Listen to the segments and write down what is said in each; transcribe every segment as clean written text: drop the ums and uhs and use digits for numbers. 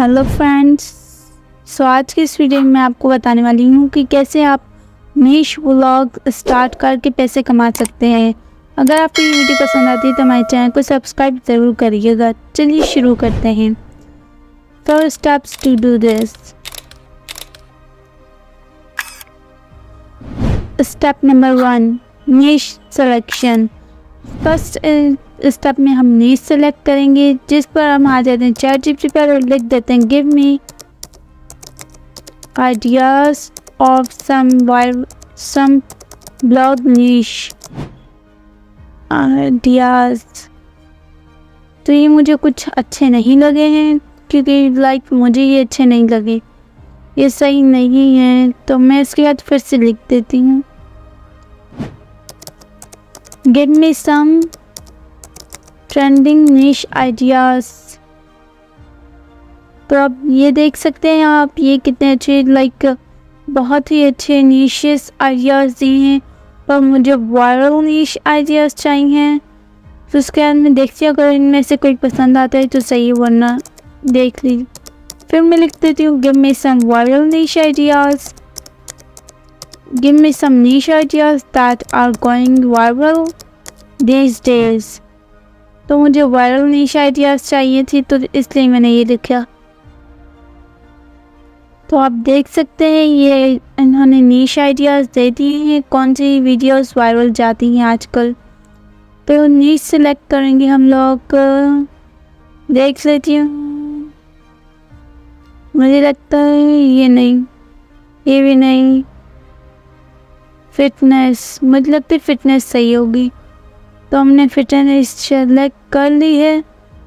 Hello friends. आज की इस वीडियो में मैं आपको बताने वाली हूँ कि कैसे आप नीश व्लॉग स्टार्ट करके पैसे कमा सकते हैं। अगर आपको ये वीडियो पसंद आती है तो हमारे चैनल को सब्सक्राइब ज़रूर करिएगा। चलिए शुरू करते हैं। First steps to do this. Step number 1, niche selection. First step में हम नीश सेलेक्ट करेंगे, जिस पर हम आ जाते हैं ChatGPT पर और लिख देते हैं give me ideas of some blog niche ideas. तो ये मुझे कुछ अच्छे नहीं लगे हैं, क्योंकि मुझे ये अच्छे नहीं लगे, ये सही नहीं है। तो मैं इसके बाद फिर से लिख देती हूँ give me some trending niche ideas. तो अब ये देख सकते हैं आप, ये कितने अच्छे बहुत ही अच्छे निशेस आइडियाज़ दिए हैं, पर मुझे वायरल निश आइडियाज़ चाहिए। तो उसके बाद मैं देखती हूँ, अगर इनमें से कोई पसंद आता है तो सही, वरना देख ली। फिर मैं लिख देती हूँ give me some viral niche ideas, give me some niche ideas that are going viral these days। तो मुझे वायरल निश आइडियाज़ चाहिए थी, तो इसलिए मैंने ये लिखा। तो आप देख सकते हैं ये इन्होंने निश आइडियाज़ दे दिए हैं, कौन सी वीडियोस वायरल जाती हैं आजकल। तो निश सेलेक्ट करेंगे हम लोग। देख लेती हूँ, मुझे लगता है ये नहीं, ये भी नहीं। फिटनेस, मुझे लगता है फिटनेस सही होगी, तो हमने फिटनेस सेलेक्ट कर ली है।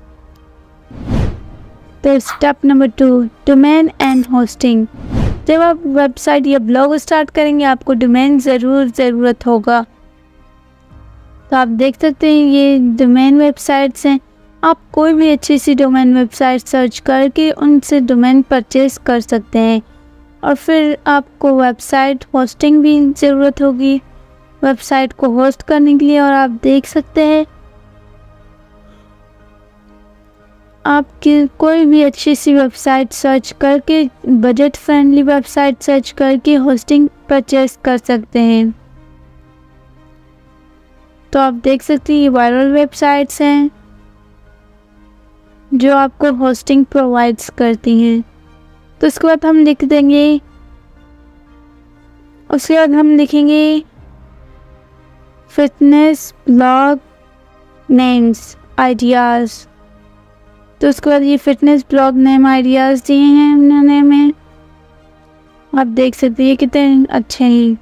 तो step number 2, domain and hosting. जब आप वेबसाइट या ब्लॉग स्टार्ट करेंगे, आपको डोमेन ज़रूरत होगा। तो आप देख सकते हैं ये डोमेन वेबसाइट्स हैं। आप कोई भी अच्छी सी डोमेन वेबसाइट सर्च करके उनसे डोमेन परचेज कर सकते हैं। और फिर आपको वेबसाइट होस्टिंग भी ज़रूरत होगी वेबसाइट को होस्ट करने के लिए। और आप देख सकते हैं आपकी कोई भी अच्छी सी वेबसाइट सर्च करके, बजट फ्रेंडली वेबसाइट सर्च करके होस्टिंग परचेस कर सकते हैं। तो आप देख सकते हैं ये वायरल वेबसाइट्स हैं जो आपको होस्टिंग प्रोवाइड्स करती हैं। तो उसके बाद हम लिख देंगे, उसके बाद हम लिखेंगे फिटनेस ब्लॉग नेम्स आइडियाज़। तो उसके बाद ये फिटनेस ब्लॉग नेम आइडियाज़ दिए हैं उन्होंने हमें। आप देख सकते हैं ये कितने अच्छे हैं,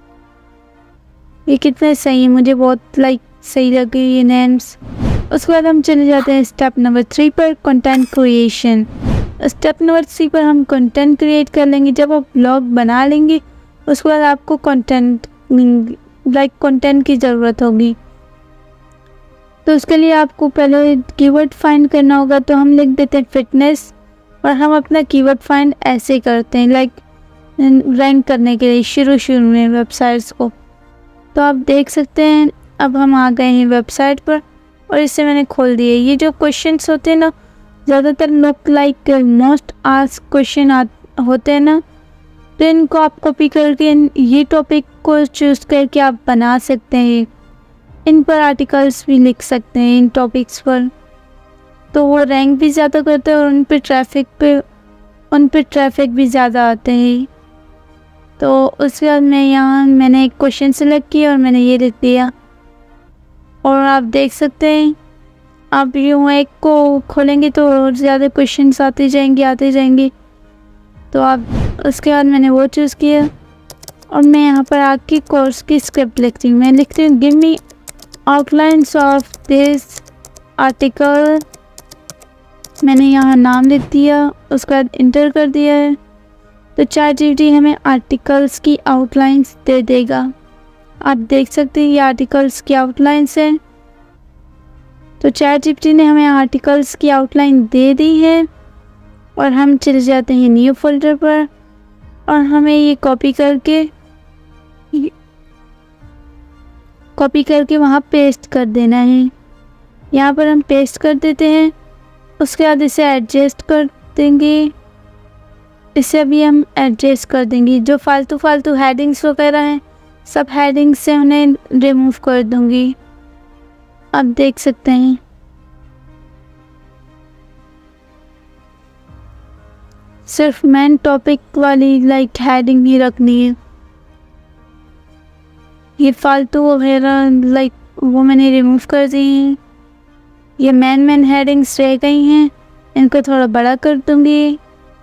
ये कितने सही हैं, मुझे बहुत सही लगे ये नेम्स। उसके बाद हम चले जाते हैं स्टेप नंबर 3 पर, कंटेंट क्रिएशन। स्टेप नंबर 3 पर हम कंटेंट क्रिएट कर लेंगे। जब आप ब्लॉग बना लेंगे, उसके बाद आपको कंटेंट की ज़रूरत होगी। तो उसके लिए आपको पहले कीवर्ड फाइंड करना होगा। तो हम लिख देते हैं फिटनेस, और हम अपना कीवर्ड फाइंड ऐसे करते हैं रैंक करने के लिए शुरू में वेबसाइट्स को। तो आप देख सकते हैं अब हम आ गए हैं वेबसाइट पर, और इसे मैंने खोल दिया। ये जो क्वेश्चंस होते हैं ना, ज़्यादातर लोग मोस्ट आस्क्ड क्वेश्चन होते हैं ना, तो इनको आप कॉपी करके ये टॉपिक को चूज़ करके आप बना सकते हैं। इन पर आर्टिकल्स भी लिख सकते हैं इन टॉपिक्स पर, तो वो रैंक भी ज़्यादा करते हैं और उन पे ट्रैफिक भी ज़्यादा आते हैं। तो उसके बाद मैंने एक क्वेश्चन सेलेक्ट किया और मैंने ये लिख दिया। और आप देख सकते हैं आप यूँ एक को खोलेंगे तो ज़्यादा क्वेश्चंस आते जाएंगे। तो आप उसके बाद मैंने वो चूज़ किया, और मैं यहाँ पर आके कोर्स की स्क्रिप्ट लिखती हूँ। मैं लिखती हूँ give me outlines of this article. मैंने यहाँ नाम लिख दिया, उसके बाद इंटर कर दिया है। तो ChatGPT हमें आर्टिकल्स की आउटलाइंस दे देगा। आप देख सकते हैं ये आर्टिकल्स की आउटलाइंस हैं। तो ChatGPT ने हमें आर्टिकल्स की आउटलाइन दे दी है, और हम चले जाते हैं न्यू फोल्डर पर, और हमें ये कॉपी करके वहाँ पेस्ट कर देना है। यहाँ पर हम पेस्ट कर देते हैं। उसके बाद इसे एडजस्ट देंगे। इसे अभी हम एडजस्ट कर देंगे। जो फालतू हेडिंग्स वगैरह हैं सब हेडिंग्स से उन्हें रिमूव कर दूंगी। आप देख सकते हैं सिर्फ मेन टॉपिक वाली हेडिंग ही रखनी है। ये फालतू वगैरह वो मैंने रिमूव कर दी हैं। ये मेन हेडिंग्स रह गई हैं, इनको थोड़ा बड़ा कर दूंगी।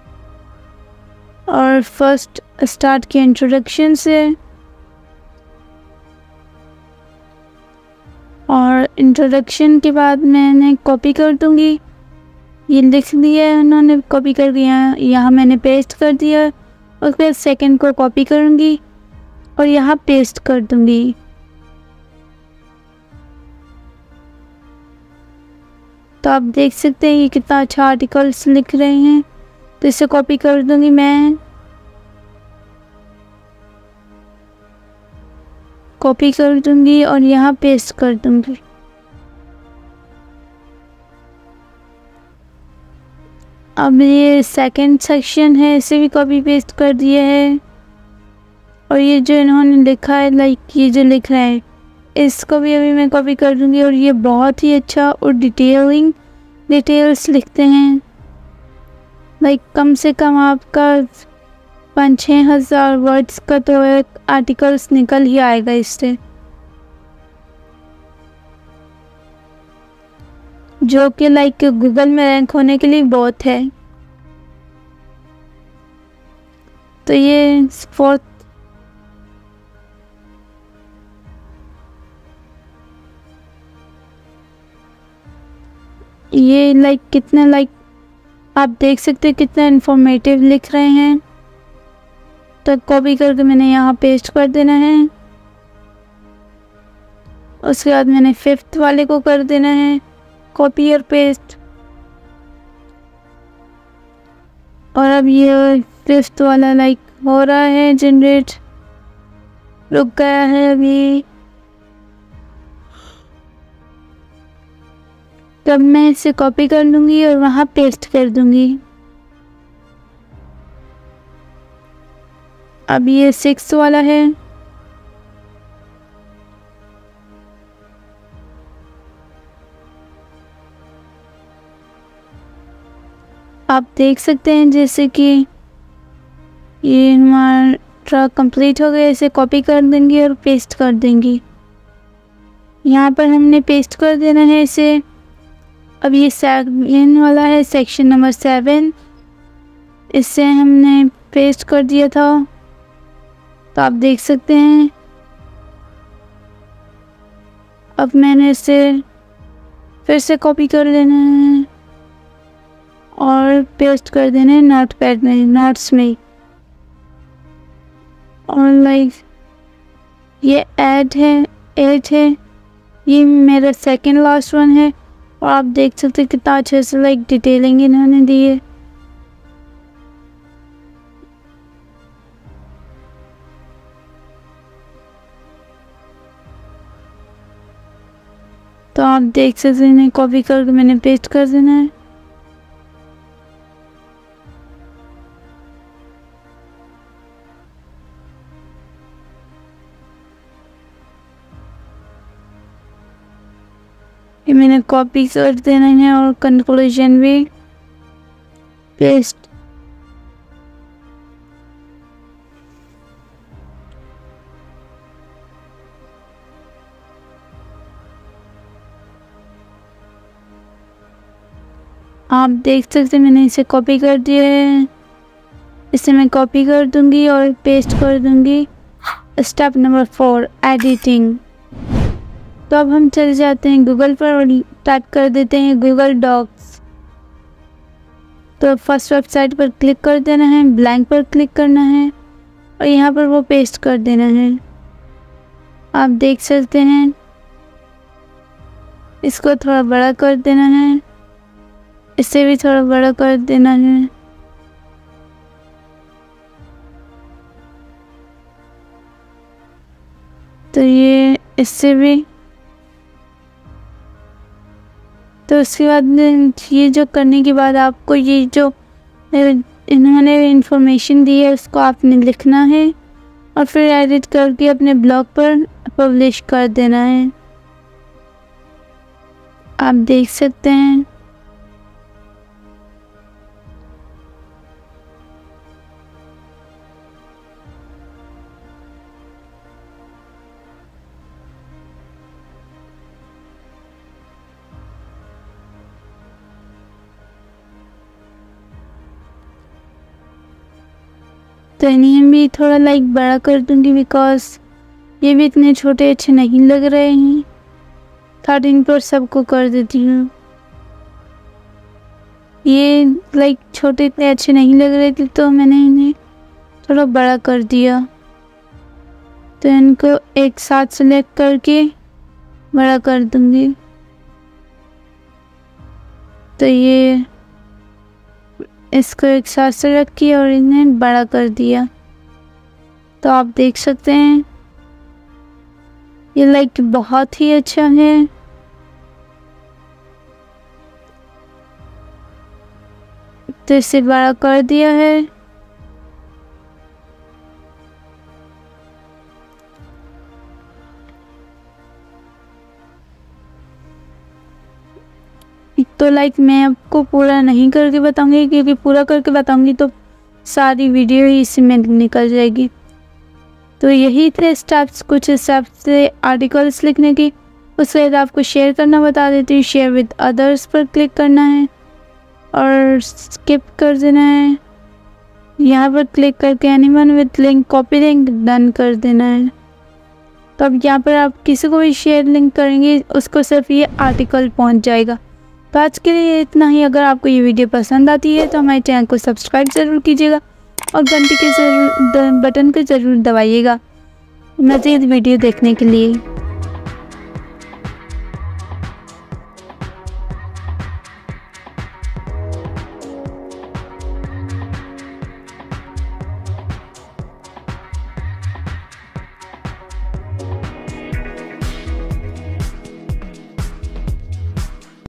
और फर्स्ट स्टार्ट की इंट्रोडक्शन से, और इंट्रोडक्शन के बाद मैंने कॉपी कर दूंगी। ये लिख दिया है उन्होंने, कॉपी कर दिया, यहाँ मैंने पेस्ट कर दिया। उसके बाद सेकंड को कॉपी करूँगी और यहाँ पेस्ट कर दूंगी। तो आप देख सकते हैं ये कितना अच्छा आर्टिकल्स लिख रहे हैं। तो इसे कॉपी कर दूंगी मैं, कॉपी कर दूंगी और यहाँ पेस्ट कर दूंगी। अब ये सेकंड सेक्शन है, इसे भी कॉपी पेस्ट कर दिया है। और ये जो इन्होंने लिखा है ये जो लिख रहा है इसको भी अभी मैं कॉपी कर दूंगी। और ये बहुत ही अच्छा और डिटेल्स लिखते हैं। कम से कम आपका 5-6 हज़ार वर्ड्स का तो एक आर्टिकल्स निकल ही आएगा इससे, जो कि गूगल में रैंक होने के लिए बहुत है। तो ये फोर्थ ये कितने आप देख सकते हैं कितना इन्फॉर्मेटिव लिख रहे हैं। तो कॉपी करके मैंने यहाँ पेस्ट कर देना है। उसके बाद मैंने 5th वाले को कर देना है कॉपी और पेस्ट। और अब ये 5th वाला हो रहा है जनरेट, रुक गया है अभी। तब मैं इसे कॉपी कर लूँगी और वहाँ पेस्ट कर दूँगी। अब ये 6th वाला है। आप देख सकते हैं जैसे कि ये हमारा कंप्लीट हो गया। इसे कॉपी कर देंगे और पेस्ट कर देंगे। यहाँ पर हमने पेस्ट कर देना है इसे। अब ये सेकंड वाला है, सेक्शन नंबर 7, इससे हमने पेस्ट कर दिया था। तो आप देख सकते हैं अब मैंने इसे फिर से कॉपी कर लेना है और पेस्ट कर देना है नोटपैड में, नोट्स में। और ये ऐड है, ये मेरा सेकंड लास्ट वन है। और आप देख सकते हैं कितना अच्छे से डिटेलिंग इन्होंने दी है। तो आप देख सकते हैं इन्हें कॉपी करके मैंने पेस्ट कर देना है। ये मैंने कॉपी कर देना है और कंक्लूजन भी पेस्ट। आप देख सकते हैं मैंने इसे कॉपी कर दिया है। इसे मैं कॉपी कर दूंगी और पेस्ट कर दूंगी। Step number 4, editing. तो अब हम चले जाते हैं गूगल पर और टाइप कर देते हैं गूगल डॉक्स। तो फर्स्ट वेबसाइट पर क्लिक कर देना है, ब्लैंक पर क्लिक करना है और यहाँ पर वो पेस्ट कर देना है। आप देख सकते हैं इसको थोड़ा बड़ा कर देना है, इसे भी थोड़ा बड़ा कर देना है। तो ये इससे भी। तो उसके बाद ये जो करने के बाद आपको ये जो इन्होंने इंफॉर्मेशन दी है उसको आपने लिखना है और फिर एडिट करके अपने ब्लॉग पर पब्लिश कर देना है। आप देख सकते हैं। तो इन्हें भी थोड़ा लाइक बड़ा कर दूंगी बिकॉज ये भी इतने छोटे अच्छे नहीं लग रहे हैं। 13 पर सबको कर देती हूँ। ये लाइक छोटे इतने अच्छे नहीं लग रहे थे तो मैंने इन्हें थोड़ा बड़ा कर दिया। तो इनको एक साथ सेलेक्ट करके बड़ा कर दूंगी। तो ये इसको एक साथ सेलेक्ट किया और इन्हें बड़ा कर दिया। तो आप देख सकते हैं ये लाइक बहुत ही अच्छा है। तो इसे बड़ा कर दिया है। तो लाइक मैं आपको पूरा नहीं करके बताऊंगी क्योंकि पूरा करके बताऊंगी तो सारी वीडियो ही इसमें निकल जाएगी। तो यही थे स्टेप्स, कुछ स्टेप्स थे आर्टिकल्स लिखने की। उसके बाद आपको शेयर करना बता देती हूँ। शेयर विद अदर्स पर क्लिक करना है और स्किप कर देना है। यहाँ पर क्लिक करके anyone with link copy link done कर देना है। तो अब यहाँ पर आप किसी को भी शेयर लिंक करेंगे उसको सिर्फ ये आर्टिकल पहुँच जाएगा। तो आज के लिए इतना ही। अगर आपको ये वीडियो पसंद आती है तो हमारे चैनल को सब्सक्राइब ज़रूर कीजिएगा और घंटी के बटन को ज़रूर दबाइएगा मज़ीद वीडियो देखने के लिए।